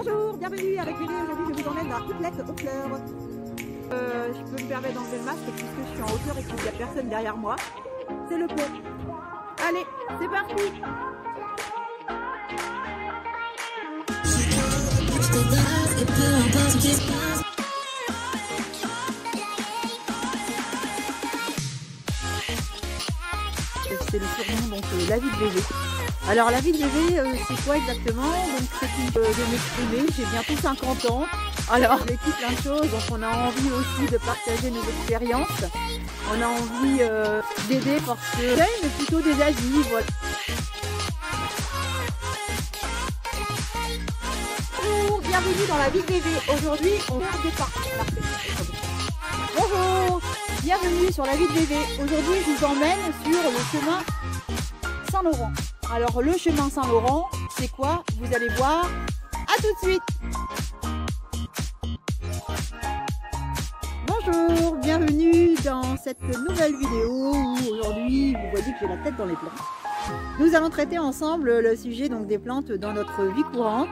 Bonjour, bienvenue avec Lily. Aujourd'hui, je vous emmène dans Outlet aux fleurs. Je peux me permettre d'enlever le masque puisque je suis en hauteur et qu'il n'y a personne derrière moi. C'est le pont. Allez, c'est parti. C'est le surnom, donc la vie de bébé. Alors la vie de bébé, c'est quoi exactement? Donc c'est une de m'exprimer, j'ai bientôt 50 ans. Alors on vécu plein de choses, donc on a envie aussi de partager nos expériences. On a envie d'aider parce que mais plutôt des avis, voilà. Bonjour, bienvenue dans la vie de bébé. Aujourd'hui on fait des parties. Bonjour, bienvenue sur la vie de bébé. Aujourd'hui je vous emmène sur le chemin Saint-Laurent. Alors le chemin Saint-Laurent, c'est quoi? Vous allez voir. À tout de suite. Bonjour, bienvenue dans cette nouvelle vidéo où aujourd'hui vous voyez que j'ai la tête dans les plantes. Nous allons traiter ensemble le sujet donc des plantes dans notre vie courante.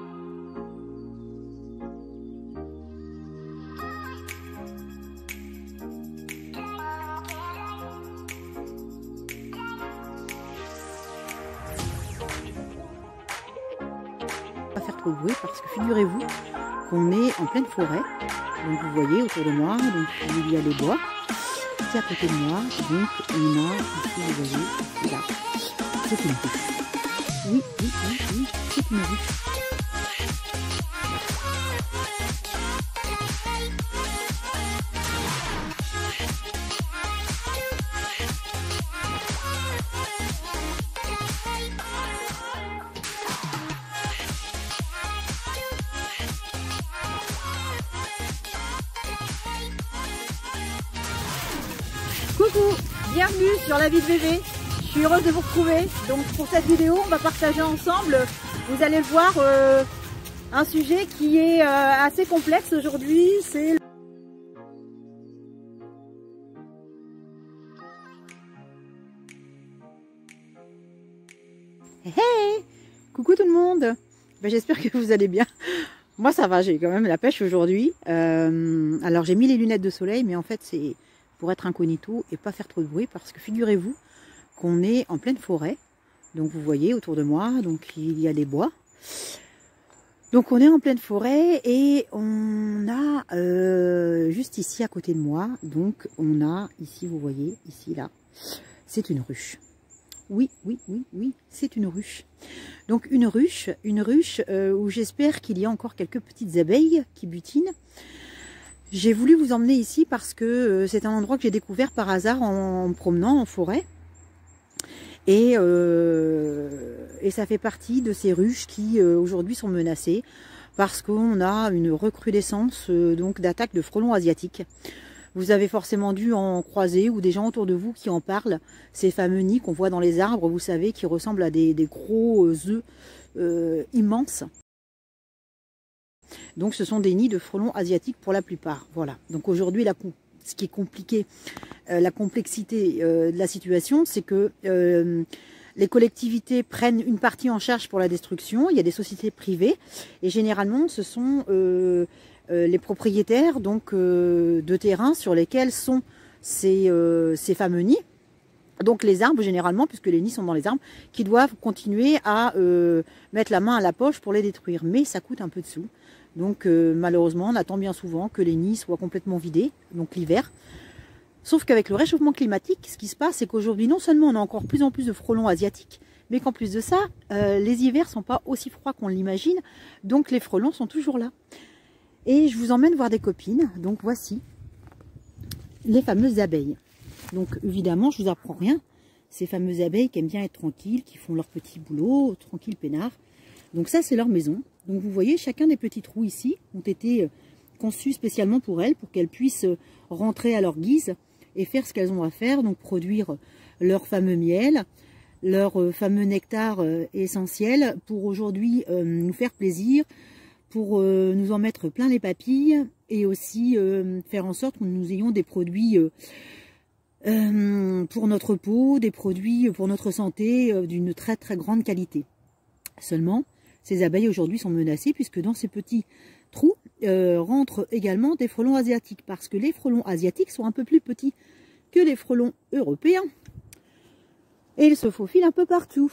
Pas faire trop de bruit parce que figurez-vous qu'on est en pleine forêt. Donc vous voyez autour de moi, donc il y a les bois. Ici à côté de moi, donc on a ici vous voyez, là, c'est une ruche. Oui, c'est une ruche. Coucou, bienvenue sur la vie de bébé. Je suis heureuse de vous retrouver. Donc pour cette vidéo, on va partager ensemble, vous allez le voir, un sujet qui est assez complexe aujourd'hui. C'est hey, coucou tout le monde. Ben, j'espère que vous allez bien. Moi ça va, j'ai quand même la pêche aujourd'hui. Alors j'ai mis les lunettes de soleil, mais en fait c'est pour être incognito et pas faire trop de bruit parce que figurez-vous qu'on est en pleine forêt. Donc vous voyez autour de moi, donc il y a les bois. Donc on est en pleine forêt et on a juste ici à côté de moi, donc on a ici, vous voyez, ici là, c'est une ruche. Oui, c'est une ruche. Donc une ruche où j'espère qu'il y a encore quelques petites abeilles qui butinent. J'ai voulu vous emmener ici parce que c'est un endroit que j'ai découvert par hasard en me promenant en forêt. Et ça fait partie de ces ruches qui aujourd'hui sont menacées parce qu'on a une recrudescence donc d'attaques de frelons asiatiques. Vous avez forcément dû en croiser ou des gens autour de vous qui en parlent. Ces fameux nids qu'on voit dans les arbres, vous savez, qui ressemblent à des gros œufs immenses. Donc ce sont des nids de frelons asiatiques pour la plupart. Voilà. Donc aujourd'hui, ce qui est compliqué, la complexité de la situation, c'est que les collectivités prennent une partie en charge pour la destruction. Il y a des sociétés privées et généralement ce sont les propriétaires donc de terrains sur lesquels sont ces fameux nids. Donc les arbres généralement, puisque les nids sont dans les arbres, qui doivent continuer à mettre la main à la poche pour les détruire. Mais ça coûte un peu de sous. Donc malheureusement, on attend bien souvent que les nids soient complètement vidés, donc l'hiver. Sauf qu'avec le réchauffement climatique, ce qui se passe, c'est qu'aujourd'hui, non seulement on a encore plus en plus de frelons asiatiques, mais qu'en plus de ça, les hivers ne sont pas aussi froids qu'on l'imagine. Donc les frelons sont toujours là. Et je vous emmène voir des copines. Donc voici les fameuses abeilles. Donc évidemment, je vous apprends rien. Ces fameuses abeilles qui aiment bien être tranquilles, qui font leur petit boulot, tranquilles, peinards. Donc ça, c'est leur maison. Donc vous voyez, chacun des petits trous ici ont été conçus spécialement pour elles, pour qu'elles puissent rentrer à leur guise et faire ce qu'elles ont à faire, donc produire leur fameux miel, leur fameux nectar essentiel pour aujourd'hui nous faire plaisir, pour nous en mettre plein les papilles et aussi faire en sorte que nous ayons des produits pour notre peau, des produits pour notre santé d'une très très grande qualité. Seulement, Ces abeilles aujourd'hui sont menacées puisque dans ces petits trous rentrent également des frelons asiatiques, parce que les frelons asiatiques sont un peu plus petits que les frelons européens et ils se faufilent un peu partout.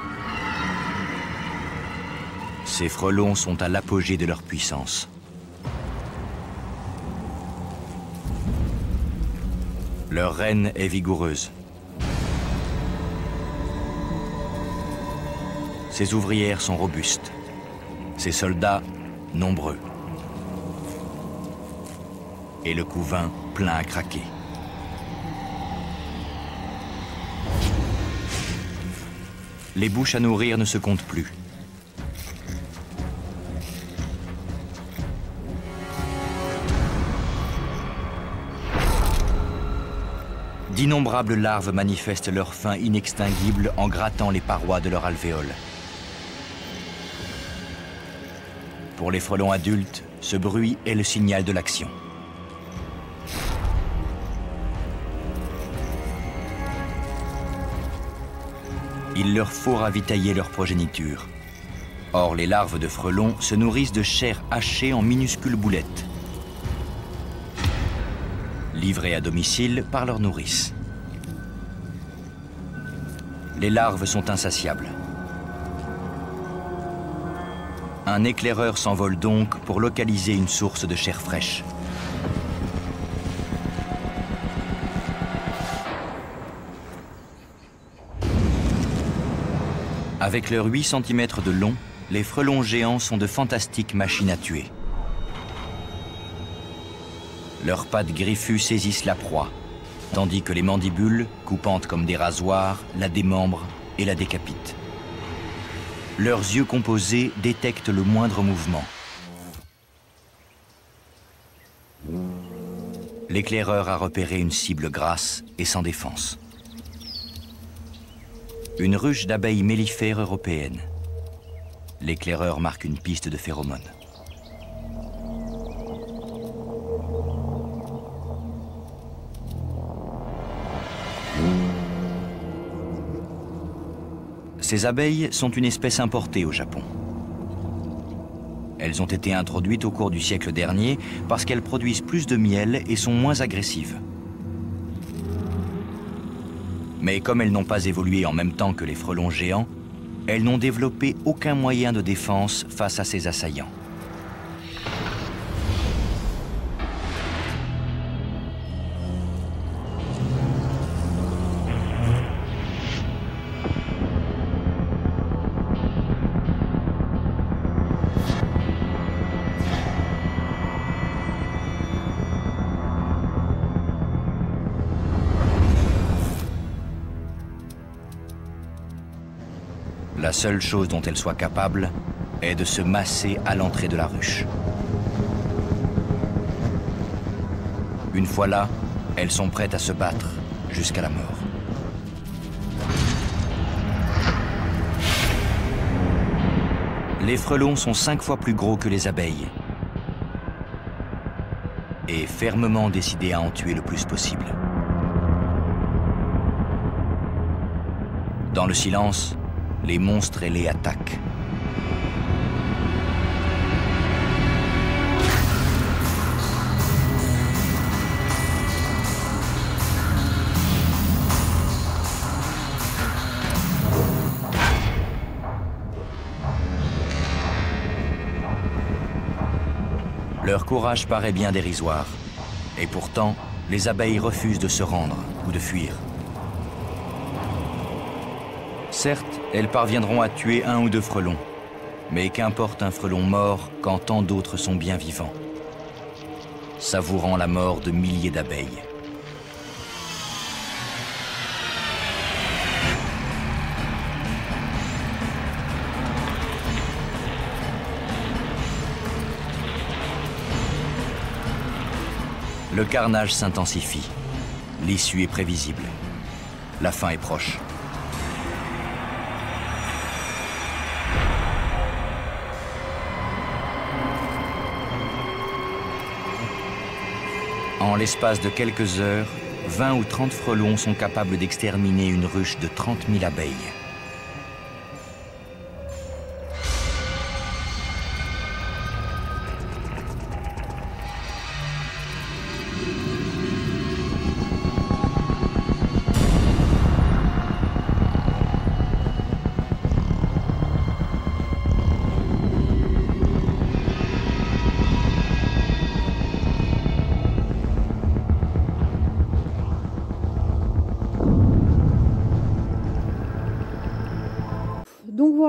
Ces frelons sont à l'apogée de leur puissance. Leur reine est vigoureuse. Ses ouvrières sont robustes. Ses soldats, nombreux. Et le couvain plein à craquer. Les bouches à nourrir ne se comptent plus. D'innombrables larves manifestent leur faim inextinguible en grattant les parois de leur alvéole. Pour les frelons adultes, ce bruit est le signal de l'action. Il leur faut ravitailler leur progéniture. Or, les larves de frelons se nourrissent de chair hachée en minuscules boulettes, livrées à domicile par leur nourrice. Les larves sont insatiables. Un éclaireur s'envole donc pour localiser une source de chair fraîche. Avec leurs 8 cm de long, les frelons géants sont de fantastiques machines à tuer. Leurs pattes griffues saisissent la proie, tandis que les mandibules, coupantes comme des rasoirs, la démembrent et la décapitent. Leurs yeux composés détectent le moindre mouvement. L'éclaireur a repéré une cible grasse et sans défense. Une ruche d'abeilles mellifères européennes. L'éclaireur marque une piste de phéromones. Ces abeilles sont une espèce importée au Japon. Elles ont été introduites au cours du siècle dernier parce qu'elles produisent plus de miel et sont moins agressives. Mais comme elles n'ont pas évolué en même temps que les frelons géants, elles n'ont développé aucun moyen de défense face à ces assaillants. La seule chose dont elles soient capables est de se masser à l'entrée de la ruche. Une fois là, elles sont prêtes à se battre jusqu'à la mort. Les frelons sont 5 fois plus gros que les abeilles et fermement décidés à en tuer le plus possible. Dans le silence, les monstres ailés attaquent. Leur courage paraît bien dérisoire, et pourtant, les abeilles refusent de se rendre ou de fuir. Certes, elles parviendront à tuer 1 ou 2 frelons, mais qu'importe un frelon mort quand tant d'autres sont bien vivants, savourant la mort de milliers d'abeilles. Le carnage s'intensifie. L'issue est prévisible. La fin est proche. En l'espace de quelques heures, 20 ou 30 frelons sont capables d'exterminer une ruche de 30 000 abeilles.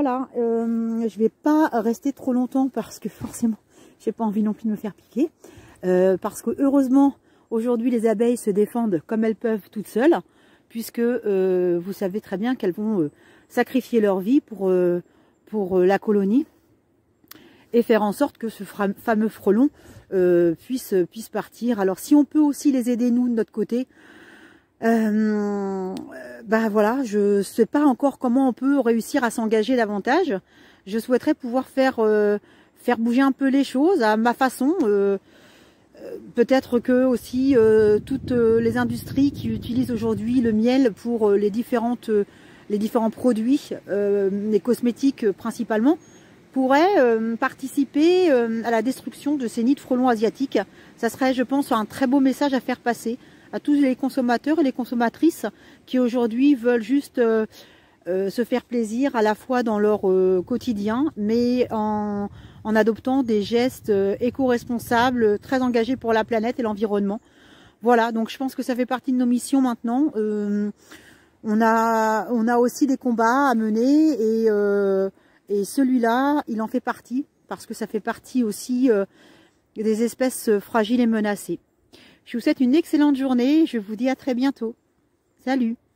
voilà, je vais pas rester trop longtemps parce que forcément, j'ai pas envie non plus de me faire piquer. Parce que heureusement, aujourd'hui, les abeilles se défendent comme elles peuvent toutes seules, puisque vous savez très bien qu'elles vont sacrifier leur vie pour la colonie et faire en sorte que ce fameux frelon puisse partir. Alors si on peut aussi les aider nous de notre côté, bah voilà, je sais pas encore comment on peut réussir à s'engager davantage. Je souhaiterais pouvoir faire bouger un peu les choses à ma façon. Peut-être que aussi toutes les industries qui utilisent aujourd'hui le miel pour les différents produits, les cosmétiques principalement, pourraient participer à la destruction de ces nids de frelons asiatiques. Ça serait, je pense, un très beau message à faire passer à tous les consommateurs et les consommatrices qui aujourd'hui veulent juste se faire plaisir à la fois dans leur quotidien, mais en adoptant des gestes éco-responsables, très engagés pour la planète et l'environnement. Voilà, donc je pense que ça fait partie de nos missions maintenant. On a aussi des combats à mener et celui-là, il en fait partie, parce que ça fait partie aussi des espèces fragiles et menacées. Je vous souhaite une excellente journée, je vous dis à très bientôt. Salut!